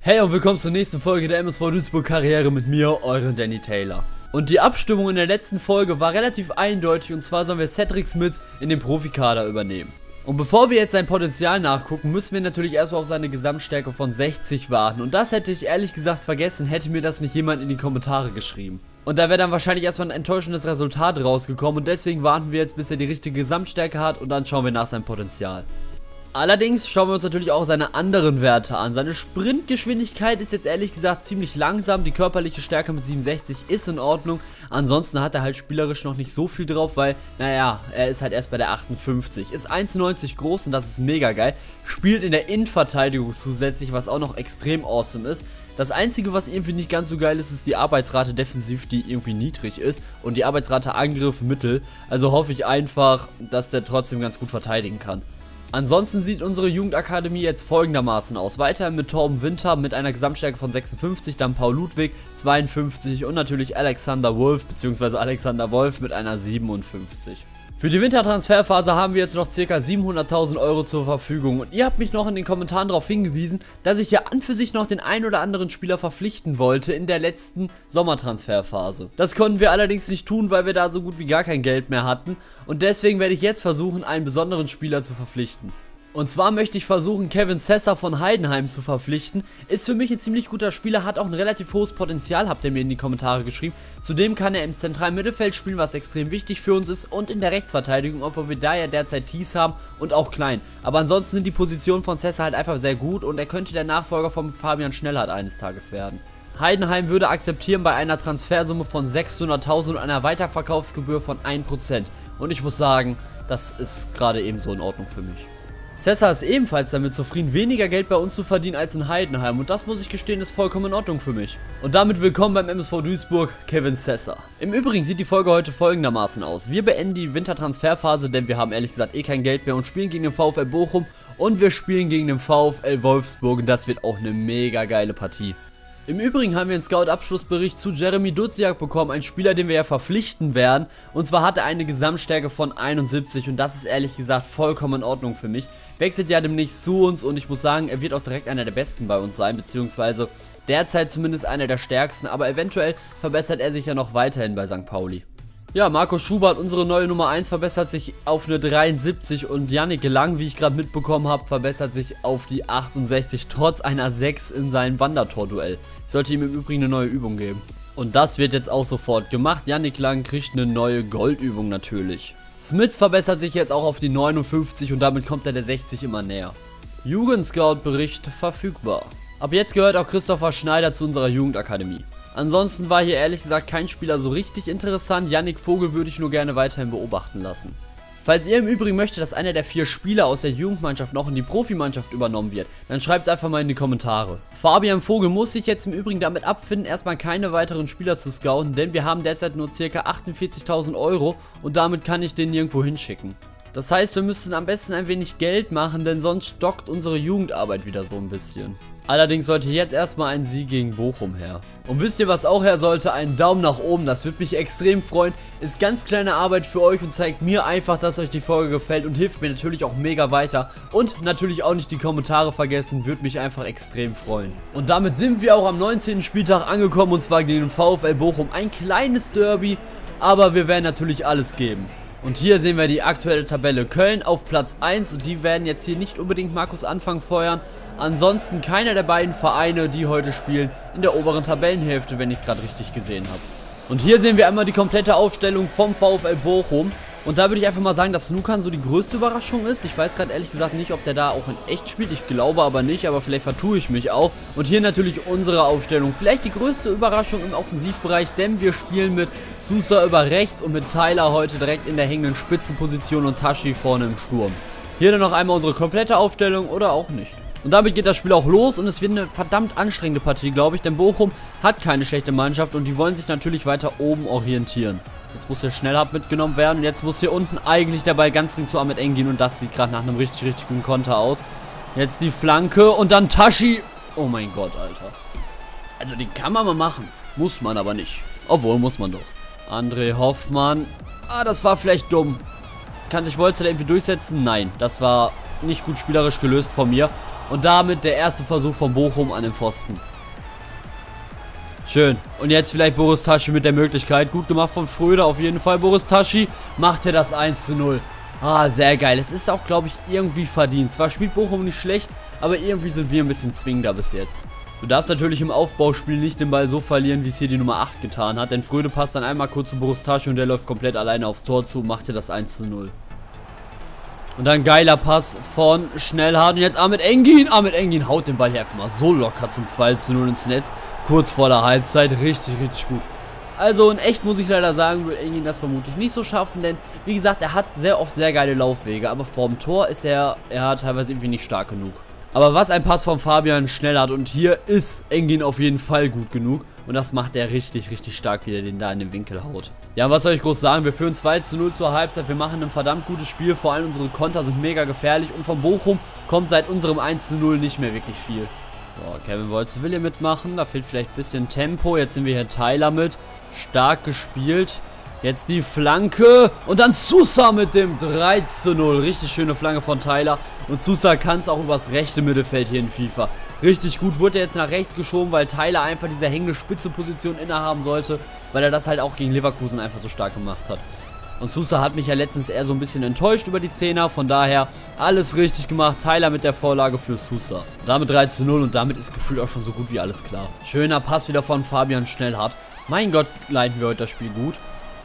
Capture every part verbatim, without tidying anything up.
Hey und willkommen zur nächsten Folge der M S V Duisburg Karriere mit mir, euren Danny Taylor. Und die Abstimmung in der letzten Folge war relativ eindeutig, und zwar sollen wir Cedric Smits in den Profikader übernehmen. Und bevor wir jetzt sein Potenzial nachgucken, müssen wir natürlich erstmal auf seine Gesamtstärke von sechzig warten. Und das hätte ich ehrlich gesagt vergessen, hätte mir das nicht jemand in die Kommentare geschrieben. Und da wäre dann wahrscheinlich erstmal ein enttäuschendes Resultat rausgekommen, und deswegen warten wir jetzt, bis er die richtige Gesamtstärke hat, und dann schauen wir nach seinem Potenzial. Allerdings schauen wir uns natürlich auch seine anderen Werte an. Seine Sprintgeschwindigkeit ist jetzt ehrlich gesagt ziemlich langsam. Die körperliche Stärke mit siebenundsechzig ist in Ordnung. Ansonsten hat er halt spielerisch noch nicht so viel drauf, weil, naja, er ist halt erst bei der achtundfünfzig. Ist eins neunzig groß und das ist mega geil. Spielt in der Innenverteidigung zusätzlich, was auch noch extrem awesome ist. Das Einzige, was irgendwie nicht ganz so geil ist, ist die Arbeitsrate defensiv, die irgendwie niedrig ist. Und die Arbeitsrate Angriff mittel. Also hoffe ich einfach, dass der trotzdem ganz gut verteidigen kann. Ansonsten sieht unsere Jugendakademie jetzt folgendermaßen aus. Weiter mit Torben Winter mit einer Gesamtstärke von sechsundfünfzig, dann Paul Ludwig zweiundfünfzig und natürlich Alexander Wolf bzw. Alexander Wolf mit einer siebenundfünfzig. Für die Wintertransferphase haben wir jetzt noch ca. siebenhunderttausend Euro zur Verfügung, und ihr habt mich noch in den Kommentaren darauf hingewiesen, dass ich ja an für sich noch den ein oder anderen Spieler verpflichten wollte in der letzten Sommertransferphase. Das konnten wir allerdings nicht tun, weil wir da so gut wie gar kein Geld mehr hatten, und deswegen werde ich jetzt versuchen, einen besonderen Spieler zu verpflichten. Und zwar möchte ich versuchen, Kevin Sessa von Heidenheim zu verpflichten. Ist für mich ein ziemlich guter Spieler, hat auch ein relativ hohes Potenzial, habt ihr mir in die Kommentare geschrieben. Zudem kann er im zentralen Mittelfeld spielen, was extrem wichtig für uns ist, und in der Rechtsverteidigung, obwohl wir da ja derzeit Thies haben und auch Klein. Aber ansonsten sind die Positionen von Sessa halt einfach sehr gut, und er könnte der Nachfolger von Fabian Schnellhardt eines Tages werden. Heidenheim würde akzeptieren bei einer Transfersumme von sechshunderttausend und einer Weiterverkaufsgebühr von ein Prozent. Und ich muss sagen, das ist gerade ebenso in Ordnung für mich. Sessa ist ebenfalls damit zufrieden, weniger Geld bei uns zu verdienen als in Heidenheim, und das, muss ich gestehen, ist vollkommen in Ordnung für mich. Und damit willkommen beim M S V Duisburg, Kevin Sessa. Im Übrigen sieht die Folge heute folgendermaßen aus. Wir beenden die Wintertransferphase, denn wir haben ehrlich gesagt eh kein Geld mehr und spielen gegen den VfL Bochum, und wir spielen gegen den VfL Wolfsburg, und das wird auch eine mega geile Partie. Im Übrigen haben wir einen Scout-Abschlussbericht zu Jeremy Duziak bekommen, ein Spieler, den wir ja verpflichten werden. Und zwar hat er eine Gesamtstärke von einundsiebzig, und das ist ehrlich gesagt vollkommen in Ordnung für mich. Wechselt ja demnächst zu uns, und ich muss sagen, er wird auch direkt einer der Besten bei uns sein, beziehungsweise derzeit zumindest einer der stärksten, aber eventuell verbessert er sich ja noch weiterhin bei Sankt Pauli. Ja, Markus Schubert, unsere neue Nummer eins, verbessert sich auf eine dreiundsiebzig, und Yannick Lang, wie ich gerade mitbekommen habe, verbessert sich auf die achtundsechzig, trotz einer sechs in seinem Wandertorduell. Ich sollte ihm im Übrigen eine neue Übung geben. Und das wird jetzt auch sofort gemacht. Yannick Lang kriegt eine neue Goldübung natürlich. Smits verbessert sich jetzt auch auf die neunundfünfzig, und damit kommt er der sechzig immer näher. Jugendscout-Bericht verfügbar. Ab jetzt gehört auch Christopher Schneider zu unserer Jugendakademie. Ansonsten war hier ehrlich gesagt kein Spieler so richtig interessant. Yannick Vogel würde ich nur gerne weiterhin beobachten lassen. Falls ihr im Übrigen möchtet, dass einer der vier Spieler aus der Jugendmannschaft noch in die Profimannschaft übernommen wird, dann schreibt es einfach mal in die Kommentare. Fabian Vogel muss sich jetzt im Übrigen damit abfinden, erstmal keine weiteren Spieler zu scouten, denn wir haben derzeit nur ca. achtundvierzigtausend Euro, und damit kann ich den nirgendwo hinschicken. Das heißt, wir müssen am besten ein wenig Geld machen, denn sonst stockt unsere Jugendarbeit wieder so ein bisschen. Allerdings sollte jetzt erstmal ein Sieg gegen Bochum her. Und wisst ihr, was auch her sollte? Einen Daumen nach oben, das würde mich extrem freuen. Ist ganz kleine Arbeit für euch und zeigt mir einfach, dass euch die Folge gefällt, und hilft mir natürlich auch mega weiter. Und natürlich auch nicht die Kommentare vergessen, würde mich einfach extrem freuen. Und damit sind wir auch am neunzehnten Spieltag angekommen, und zwar gegen den VfL Bochum. Ein kleines Derby, aber wir werden natürlich alles geben. Und hier sehen wir die aktuelle Tabelle. Köln auf Platz eins, und die werden jetzt hier nicht unbedingt Markus Anfang feuern. Ansonsten keiner der beiden Vereine, die heute spielen, in der oberen Tabellenhälfte, wenn ich es gerade richtig gesehen habe. Und hier sehen wir einmal die komplette Aufstellung vom VfL Bochum. Und da würde ich einfach mal sagen, dass Nukan so die größte Überraschung ist. Ich weiß gerade ehrlich gesagt nicht, ob der da auch in echt spielt. Ich glaube aber nicht, aber vielleicht vertue ich mich auch. Und hier natürlich unsere Aufstellung. Vielleicht die größte Überraschung im Offensivbereich, denn wir spielen mit Sousa über rechts und mit Tyler heute direkt in der hängenden Spitzenposition und Tashi vorne im Sturm. Hier dann noch einmal unsere komplette Aufstellung oder auch nicht. Und damit geht das Spiel auch los, und es wird eine verdammt anstrengende Partie, glaube ich, denn Bochum hat keine schlechte Mannschaft, und die wollen sich natürlich weiter oben orientieren. Jetzt muss hier Schnellhardt mitgenommen werden, und jetzt muss hier unten eigentlich der Ball ganz links zu Ahmed Eng gehen, und das sieht gerade nach einem richtig, richtig guten Konter aus. Jetzt die Flanke und dann Tashi. Oh mein Gott, Alter. Also den kann man mal machen, muss man aber nicht. Obwohl, muss man doch. André Hoffmann. Ah, das war vielleicht dumm. Kann sich Wolzer irgendwie durchsetzen? Nein, das war nicht gut spielerisch gelöst von mir. Und damit der erste Versuch von Bochum an den Pfosten. Schön. Und jetzt vielleicht Boris Taschi mit der Möglichkeit. Gut gemacht von Fröder auf jeden Fall. Boris Taschi macht er das eins zu null. Ah, sehr geil. Es ist auch, glaube ich, irgendwie verdient. Zwar spielt Bochum nicht schlecht, aber irgendwie sind wir ein bisschen zwingender bis jetzt. Du darfst natürlich im Aufbauspiel nicht den Ball so verlieren, wie es hier die Nummer acht getan hat. Denn Fröde passt dann einmal kurz zu Boris Taschi und der läuft komplett alleine aufs Tor zu und macht dir das eins zu null. Und dann geiler Pass von Schnellhardt. Und jetzt Ahmed Engin. Ahmed Engin haut den Ball hier einfach mal so locker zum zwei zu null ins Netz. Kurz vor der Halbzeit. Richtig, richtig gut. Also in echt muss ich leider sagen, wird Engin das vermutlich nicht so schaffen. Denn wie gesagt, er hat sehr oft sehr geile Laufwege. Aber vorm Tor ist er, er hat teilweise irgendwie nicht stark genug. Aber was ein Pass von Fabian Schnellhardt. Und hier ist Engin auf jeden Fall gut genug. Und das macht er richtig, richtig stark, wie er den da in den Winkel haut. Ja, was soll ich groß sagen? Wir führen zwei zu null zur Halbzeit. Wir machen ein verdammt gutes Spiel. Vor allem unsere Konter sind mega gefährlich. Und von Bochum kommt seit unserem eins zu null nicht mehr wirklich viel. So, Kevin Wolz will hier mitmachen. Da fehlt vielleicht ein bisschen Tempo. Jetzt sind wir hier Tyler mit. Stark gespielt. Jetzt die Flanke. Und dann Sousa mit dem drei zu null. Richtig schöne Flanke von Tyler. Und Sousa kann es auch übers rechte Mittelfeld hier in FIFA. Richtig gut. Wurde er jetzt nach rechts geschoben, weil Tyler einfach diese hängende Spitze-Position innehaben sollte. Weil er das halt auch gegen Leverkusen einfach so stark gemacht hat. Und Sousa hat mich ja letztens eher so ein bisschen enttäuscht über die Zehner. Von daher alles richtig gemacht. Tyler mit der Vorlage für Sousa. Damit drei zu null und damit ist gefühlt auch schon so gut wie alles klar. Schöner Pass wieder von Fabian Schnellhardt. Mein Gott, leiten wir heute das Spiel gut.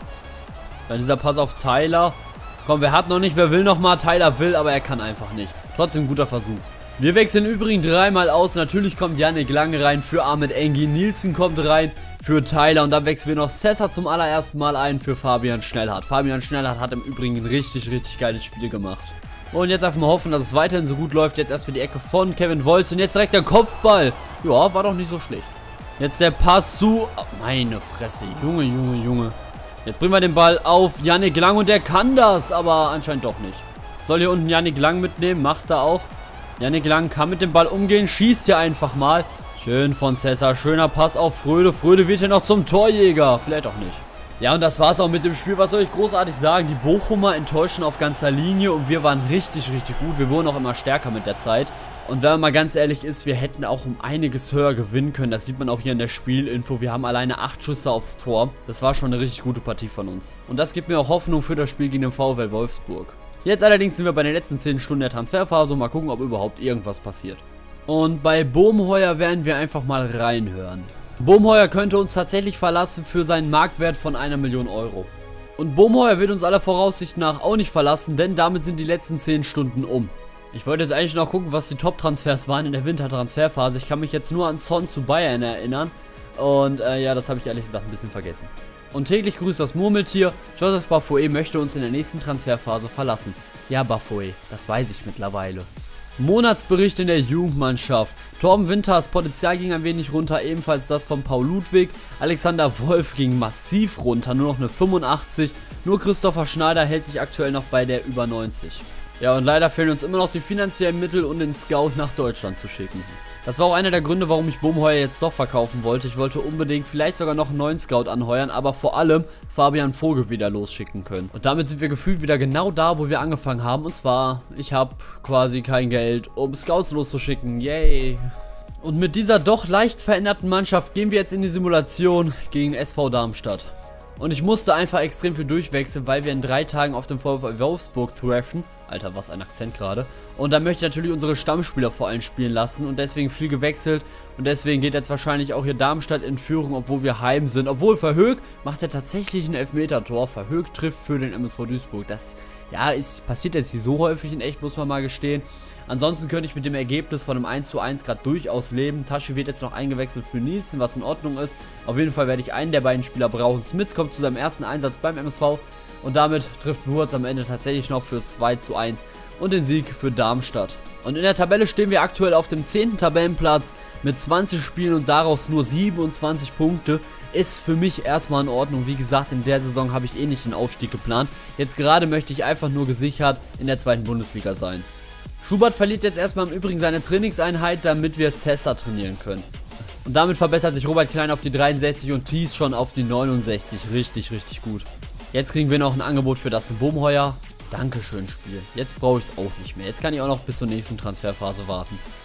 Dann dieser Pass auf Tyler. Komm, wer hat noch nicht, wer will noch mal? Tyler will, aber er kann einfach nicht. Trotzdem guter Versuch. Wir wechseln übrigens dreimal aus. Natürlich kommt Yannick Lange rein für Ahmed Engin. Nielsen kommt rein für Tyler. Und dann wechseln wir noch Sessa zum allerersten Mal ein für Fabian Schnellhardt. Fabian Schnellhardt hat im Übrigen ein richtig, richtig geiles Spiel gemacht. Und jetzt einfach mal hoffen, dass es weiterhin so gut läuft. Jetzt erstmal die Ecke von Kevin Wolz. Und jetzt direkt der Kopfball. Ja, war doch nicht so schlecht. Jetzt der Pass zu... Oh, meine Fresse. Junge, Junge, Junge. Jetzt bringen wir den Ball auf Yannick Lang und der kann das, aber anscheinend doch nicht. Soll hier unten Yannick Lang mitnehmen, macht er auch. Yannick Lang kann mit dem Ball umgehen, schießt hier einfach mal. Schön von Cesar, schöner Pass auf Fröde. Fröde wird hier noch zum Torjäger, vielleicht auch nicht. Ja, und das war's auch mit dem Spiel. Was soll ich großartig sagen? Die Bochumer enttäuschen auf ganzer Linie und wir waren richtig, richtig gut. Wir wurden auch immer stärker mit der Zeit. Und wenn man mal ganz ehrlich ist, wir hätten auch um einiges höher gewinnen können. Das sieht man auch hier in der Spielinfo. Wir haben alleine acht Schüsse aufs Tor. Das war schon eine richtig gute Partie von uns. Und das gibt mir auch Hoffnung für das Spiel gegen den VfL Wolfsburg. Jetzt allerdings sind wir bei den letzten zehn Stunden der Transferphase und mal gucken, ob überhaupt irgendwas passiert. Und bei Bohmheuer werden wir einfach mal reinhören. Bohmheuer könnte uns tatsächlich verlassen für seinen Marktwert von einer Million Euro. Und Bohmheuer wird uns aller Voraussicht nach auch nicht verlassen, denn damit sind die letzten zehn Stunden um. Ich wollte jetzt eigentlich noch gucken, was die Top-Transfers waren in der Wintertransferphase. Ich kann mich jetzt nur an Son zu Bayern erinnern. Und äh, ja, das habe ich ehrlich gesagt ein bisschen vergessen. Und täglich grüßt das Murmeltier. Joseph Baffoé möchte uns in der nächsten Transferphase verlassen. Ja, Baffoé, das weiß ich mittlerweile. Monatsbericht in der Jugendmannschaft. Torben Winters Potenzial ging ein wenig runter, ebenfalls das von Paul Ludwig. Alexander Wolf ging massiv runter, nur noch eine fünfundachtzig. Nur Christopher Schneider hält sich aktuell noch bei der über neunzig. Ja, und leider fehlen uns immer noch die finanziellen Mittel, um den Scout nach Deutschland zu schicken. Das war auch einer der Gründe, warum ich Bohmheuer jetzt doch verkaufen wollte. Ich wollte unbedingt vielleicht sogar noch einen neuen Scout anheuern, aber vor allem Fabian Vogel wieder losschicken können. Und damit sind wir gefühlt wieder genau da, wo wir angefangen haben. Und zwar, ich habe quasi kein Geld, um Scouts loszuschicken. Yay! Und mit dieser doch leicht veränderten Mannschaft gehen wir jetzt in die Simulation gegen S V Darmstadt. Und ich musste einfach extrem viel durchwechseln, weil wir in drei Tagen auf dem VfL Wolfsburg treffen. Alter, was ein Akzent gerade. Und da möchte ich natürlich unsere Stammspieler vor allem spielen lassen und deswegen viel gewechselt. Und deswegen geht jetzt wahrscheinlich auch hier Darmstadt in Führung, obwohl wir heim sind. Obwohl Verhoek macht ja tatsächlich ein Elfmeter-Tor. Verhoek trifft für den M S V Duisburg. Das, ja, ist, passiert jetzt nicht so häufig in echt, muss man mal gestehen. Ansonsten könnte ich mit dem Ergebnis von einem eins zu eins gerade durchaus leben. Tasche wird jetzt noch eingewechselt für Nielsen, was in Ordnung ist. Auf jeden Fall werde ich einen der beiden Spieler brauchen. Smits kommt zu seinem ersten Einsatz beim M S V. Und damit trifft Wurz am Ende tatsächlich noch für zwei zu eins und den Sieg für Darmstadt. Und in der Tabelle stehen wir aktuell auf dem zehnten Tabellenplatz mit zwanzig Spielen und daraus nur siebenundzwanzig Punkte. Ist für mich erstmal in Ordnung. Wie gesagt, in der Saison habe ich eh nicht den Aufstieg geplant. Jetzt gerade möchte ich einfach nur gesichert in der zweiten Bundesliga sein. Schubert verliert jetzt erstmal im Übrigen seine Trainingseinheit, damit wir Sessa trainieren können. Und damit verbessert sich Robert Klein auf die dreiundsechzig und Thies schon auf die neunundsechzig. Richtig, richtig gut. Jetzt kriegen wir noch ein Angebot für das Bohmheuer. Dankeschön, Spiel. Jetzt brauche ich es auch nicht mehr. Jetzt kann ich auch noch bis zur nächsten Transferphase warten.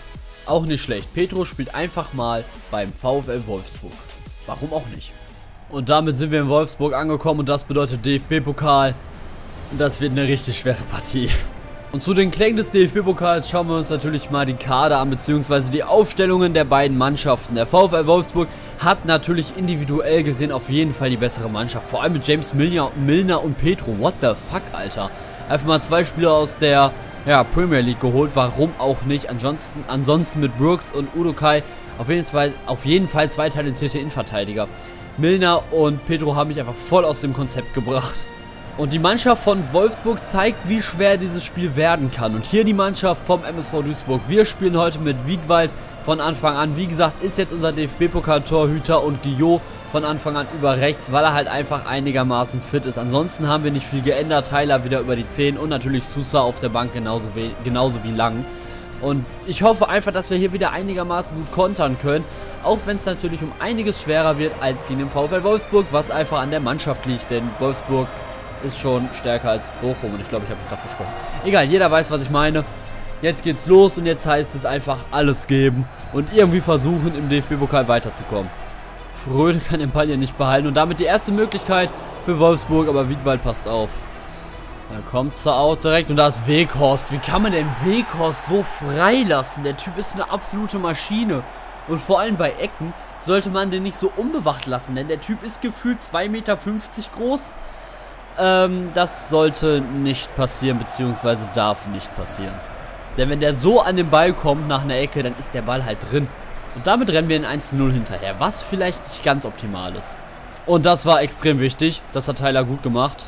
Auch nicht schlecht. Petro spielt einfach mal beim VfL Wolfsburg. Warum auch nicht? Und damit sind wir in Wolfsburg angekommen und das bedeutet D F B-Pokal. Das wird eine richtig schwere Partie. Und zu den Klängen des D F B-Pokals schauen wir uns natürlich mal die Kader an, beziehungsweise die Aufstellungen der beiden Mannschaften. Der VfL Wolfsburg hat natürlich individuell gesehen auf jeden Fall die bessere Mannschaft. Vor allem mit James Milner, Milner und Petro. What the fuck, Alter? Einfach mal zwei Spieler aus der ja, Premier League geholt. Warum auch nicht? Ansonsten, ansonsten mit Brooks und Udokai auf jeden Fall, auf jeden Fall zwei talentierte Innenverteidiger. Milner und Petro haben mich einfach voll aus dem Konzept gebracht. Und die Mannschaft von Wolfsburg zeigt, wie schwer dieses Spiel werden kann. Und hier die Mannschaft vom M S V Duisburg. Wir spielen heute mit Wiedwald von Anfang an. Wie gesagt, ist jetzt unser D F B-Pokal-Torhüter und Guillot von Anfang an über rechts, weil er halt einfach einigermaßen fit ist. Ansonsten haben wir nicht viel geändert. Tyler wieder über die zehn und natürlich Sousa auf der Bank genauso wie, genauso wie Lang. Und ich hoffe einfach, dass wir hier wieder einigermaßen gut kontern können. Auch wenn es natürlich um einiges schwerer wird als gegen den VfL Wolfsburg, was einfach an der Mannschaft liegt. Denn Wolfsburg ist schon stärker als Bochum und ich glaube, ich habe mich gerade versprochen. Egal, jeder weiß, was ich meine. Jetzt geht's los und jetzt heißt es einfach alles geben und irgendwie versuchen, im D F B-Pokal weiterzukommen. Fröde kann den Ball hier nicht behalten und damit die erste Möglichkeit für Wolfsburg, aber Wiedwald passt auf. Da kommt er auch direkt und da ist Weghorst. Wie kann man denn Weghorst so freilassen? Der Typ ist eine absolute Maschine. Und vor allem bei Ecken sollte man den nicht so unbewacht lassen, denn der Typ ist gefühlt zwei Meter fünfzig groß. Ähm, das sollte nicht passieren, beziehungsweise darf nicht passieren. Denn wenn der so an den Ball kommt nach einer Ecke, dann ist der Ball halt drin. Und damit rennen wir in eins zu null hinterher, was vielleicht nicht ganz optimal ist. Und das war extrem wichtig, das hat Tyler gut gemacht.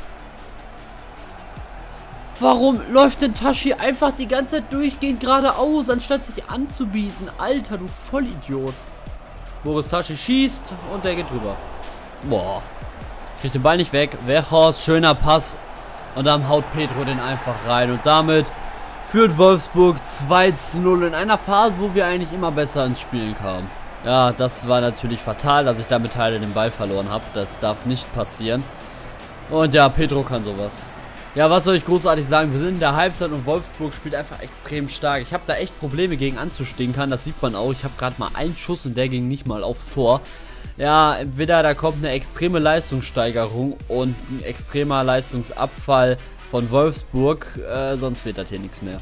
Warum läuft denn Tashi einfach die ganze Zeit durchgehend geradeaus, anstatt sich anzubieten? Alter, du Vollidiot. Boris Tashi schießt und der geht drüber. Boah. Kriegt den Ball nicht weg. Weghorst, schöner Pass. Und dann haut Petro den einfach rein. Und damit führt Wolfsburg zwei zu null in einer Phase, wo wir eigentlich immer besser ins Spielen kamen. Ja, das war natürlich fatal, dass ich damit Teile den Ball verloren habe. Das darf nicht passieren. Und ja, Petro kann sowas. Ja, was soll ich großartig sagen? Wir sind in der Halbzeit und Wolfsburg spielt einfach extrem stark. Ich habe da echt Probleme gegen anzustinkern. Das sieht man auch. Ich habe gerade mal einen Schuss und der ging nicht mal aufs Tor. Ja, entweder da kommt eine extreme Leistungssteigerung und ein extremer Leistungsabfall von Wolfsburg, äh, sonst wird das hier nichts mehr.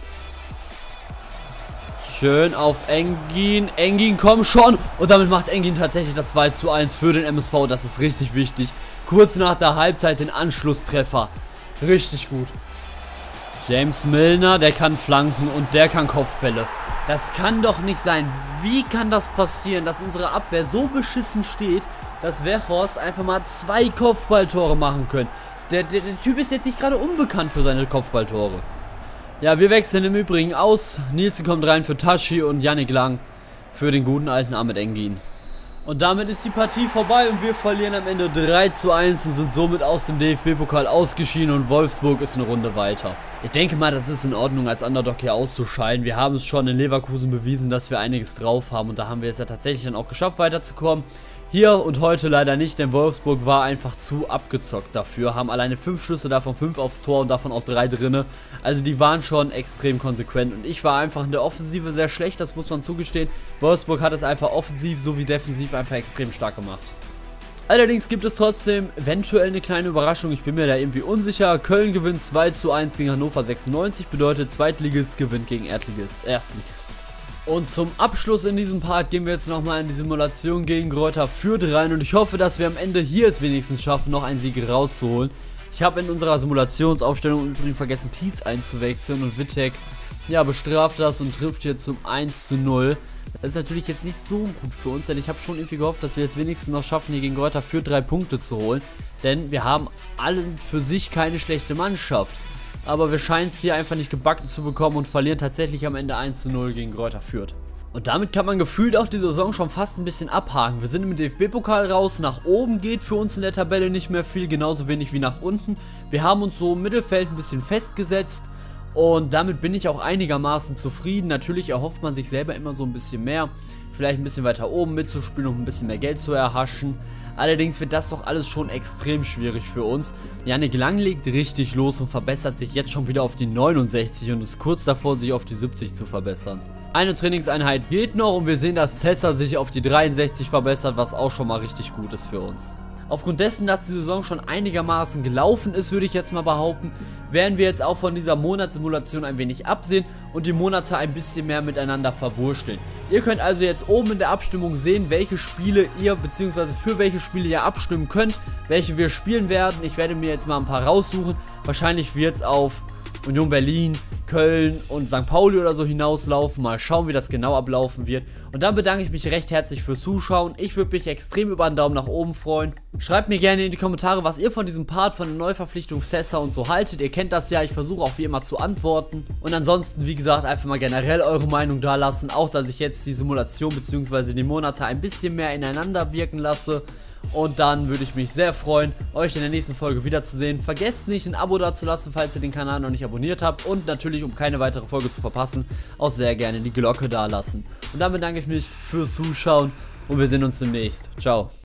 Schön auf Engin. Engin, komm schon! Und damit macht Engin tatsächlich das zwei zu eins für den M S V. Das ist richtig wichtig. Kurz nach der Halbzeit den Anschlusstreffer. Richtig gut. James Milner, der kann flanken und der kann Kopfbälle. Das kann doch nicht sein. Wie kann das passieren, dass unsere Abwehr so beschissen steht, dass Weghorst einfach mal zwei Kopfballtore machen können? Der, der, der Typ ist jetzt nicht gerade unbekannt für seine Kopfballtore. Ja, wir wechseln im Übrigen aus. Nielsen kommt rein für Tashi und Yannick Lang für den guten alten Ahmed Engin. Und damit ist die Partie vorbei und wir verlieren am Ende drei zu eins und sind somit aus dem D F B-Pokal ausgeschieden und Wolfsburg ist eine Runde weiter. Ich denke mal, das ist in Ordnung, als Underdog hier auszuscheiden. Wir haben es schon in Leverkusen bewiesen, dass wir einiges drauf haben und da haben wir es ja tatsächlich dann auch geschafft, weiterzukommen. Hier und heute leider nicht, denn Wolfsburg war einfach zu abgezockt dafür. Haben alleine fünf Schüsse, davon fünf aufs Tor und davon auch drei drinne. Also die waren schon extrem konsequent und ich war einfach in der Offensive sehr schlecht, das muss man zugestehen. Wolfsburg hat es einfach offensiv sowie defensiv einfach extrem stark gemacht. Allerdings gibt es trotzdem eventuell eine kleine Überraschung, ich bin mir da irgendwie unsicher. Köln gewinnt zwei zu eins gegen Hannover sechsundneunzig, bedeutet Zweitligist gewinnt gegen Erstligist. Erstligist. Und zum Abschluss in diesem Part gehen wir jetzt nochmal in die Simulation gegen Greuther Fürth rein und ich hoffe, dass wir am Ende hier es wenigstens schaffen, noch einen Sieg rauszuholen. Ich habe in unserer Simulationsaufstellung übrigens vergessen, Thies einzuwechseln und Wittek, ja, bestraft das und trifft hier zum eins zu null. Das ist natürlich jetzt nicht so gut für uns, denn ich habe schon irgendwie gehofft, dass wir jetzt wenigstens noch schaffen, hier gegen Greuther Fürth drei Punkte zu holen. Denn wir haben allen für sich keine schlechte Mannschaft. Aber wir scheinen es hier einfach nicht gebacken zu bekommen und verlieren tatsächlich am Ende eins zu null gegen Greuther Fürth. Und damit kann man gefühlt auch die Saison schon fast ein bisschen abhaken. Wir sind im D F B-Pokal raus, nach oben geht für uns in der Tabelle nicht mehr viel, genauso wenig wie nach unten. Wir haben uns so im Mittelfeld ein bisschen festgesetzt und damit bin ich auch einigermaßen zufrieden. Natürlich erhofft man sich selber immer so ein bisschen mehr, vielleicht ein bisschen weiter oben mitzuspielen, um ein bisschen mehr Geld zu erhaschen. Allerdings wird das doch alles schon extrem schwierig für uns. Yannick Lang legt richtig los und verbessert sich jetzt schon wieder auf die neunundsechzig und ist kurz davor, sich auf die siebzig zu verbessern. Eine Trainingseinheit geht noch und wir sehen, dass Sessa sich auf die dreiundsechzig verbessert, was auch schon mal richtig gut ist für uns. Aufgrund dessen, dass die Saison schon einigermaßen gelaufen ist, würde ich jetzt mal behaupten, werden wir jetzt auch von dieser Monatssimulation ein wenig absehen und die Monate ein bisschen mehr miteinander verwursteln. Ihr könnt also jetzt oben in der Abstimmung sehen, welche Spiele ihr bzw. für welche Spiele ihr abstimmen könnt, welche wir spielen werden. Ich werde mir jetzt mal ein paar raussuchen. Wahrscheinlich wird es auf Union Berlin, Köln und Sankt Pauli oder so hinauslaufen. Mal schauen, wie das genau ablaufen wird. Und dann bedanke ich mich recht herzlich fürs Zuschauen. Ich würde mich extrem über einen Daumen nach oben freuen. Schreibt mir gerne in die Kommentare, was ihr von diesem Part, von der Neuverpflichtung Sessa und so haltet. Ihr kennt das ja, ich versuche auch wie immer zu antworten. Und ansonsten, wie gesagt, einfach mal generell eure Meinung da lassen. Auch, dass ich jetzt die Simulation bzw. die Monate ein bisschen mehr ineinander wirken lasse. Und dann würde ich mich sehr freuen, euch in der nächsten Folge wiederzusehen. Vergesst nicht, ein Abo dazulassen, falls ihr den Kanal noch nicht abonniert habt. Und natürlich, um keine weitere Folge zu verpassen, auch sehr gerne die Glocke dalassen. Und dann bedanke ich mich fürs Zuschauen und wir sehen uns demnächst. Ciao.